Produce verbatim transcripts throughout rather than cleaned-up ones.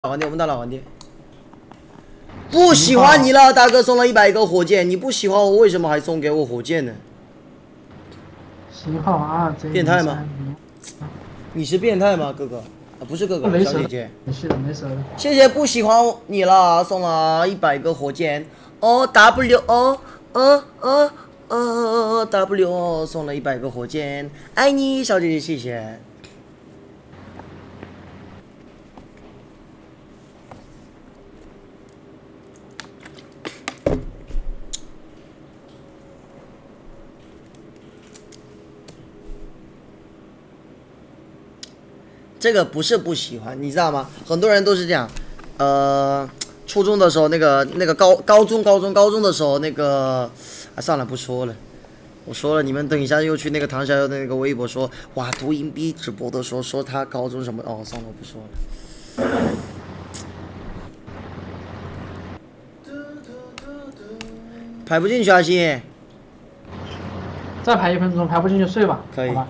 老黄店，我们打老黄店。不喜欢你了，大哥送了一百个火箭，你不喜欢我，为什么还送给我火箭呢？ 型号二 J。 变态吗？你是变态吗，哥哥？啊，不是哥哥，小姐姐。 没事的，没事的。 谢谢，不喜欢你了，送了一百个火箭。哦 W O， 呃呃呃 W O， 送了一百个火箭，爱你，小姐姐，谢谢。 这个不是不喜欢，你知道吗？很多人都是这样，呃，初中的时候那个那个高高中高中高中的时候那个，啊，算了不说了，我说了，你们等一下又去那个唐小友的那个微博说，哇，读音逼直播的时候说他高中什么，哦，算了我不说了。排不进去啊，鑫。 再排一分钟，排不进去睡吧。 可以。 好吧。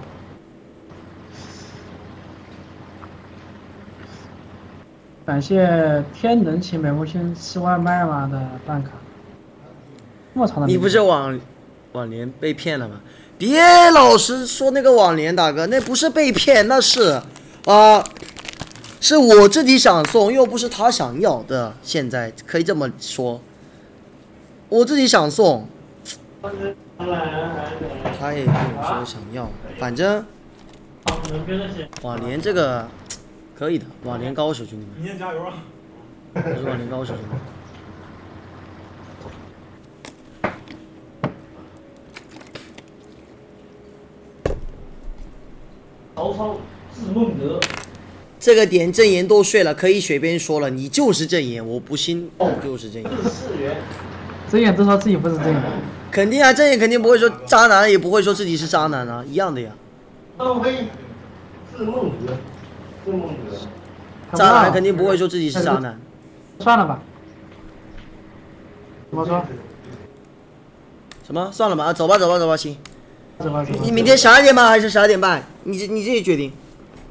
感谢天能请美木星吃外卖吗的办卡。这么长的。 你不是往往年被骗了吗？别老是说那个网联，大哥，那不是被骗，那是啊、呃，是我自己想送，又不是他想要的。现在可以这么说，我自己想送，他也跟我说想要，反正网联这个。 可以的，网联高手，兄弟们！明天加油啊！我是网联高手，兄弟们。 曹操字孟德。 这个点正言都睡了，可以随便说了，你就是正言，我不信你就是正言。 正言都说自己不是正言。 肯定啊，正言肯定不会说渣男，也不会说自己是渣男啊，一样的呀。 张飞，字孟德。 渣男肯定不会说自己是渣男。 算了吧。怎么说？ 什么？算了吧，走吧，走吧，走吧，行。 走吧，走吧。 你明天十二点半还是十二点半？你你自己决定。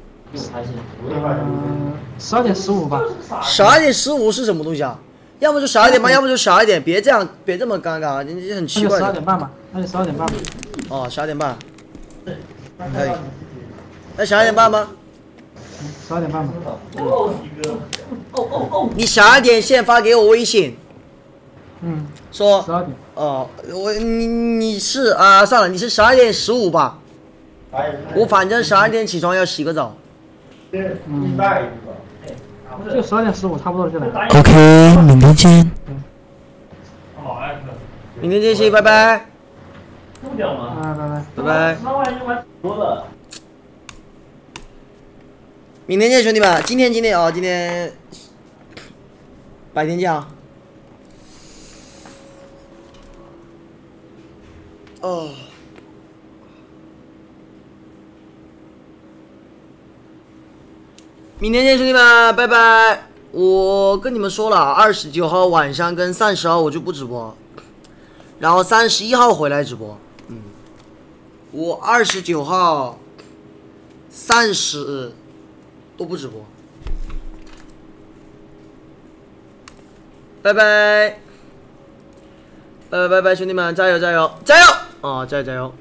嗯，十二点十五吧。 十二点十五是什么东西啊？要么就十二点半，要么就十二点，别这样，别这么尴尬，你很奇怪。 十二点半吧，那就十二点半吧。 哦，十二点半。可以。那十二点半吗？ 十二点半吧。 哦哦你十二点先发给我微信。 嗯。 说。 十二点。 哦，我你你是啊，算了，你是十二点十五吧？我反正十二点起床要洗个澡。 嗯。就十二点十五，差不多就来。 OK， 明天见。 明天见，谢谢，拜拜。 啊，拜拜。 拜拜。明天见，兄弟们！今天今天啊、哦，今天白天见啊！哦，明天见，兄弟们，拜拜！我跟你们说了，二十九号晚上跟三十号我就不直播，然后三十一号回来直播。嗯，我二十九号、三十。 都不直播，拜拜，拜拜拜拜，兄弟们，加油加油加油！哦，加油加油！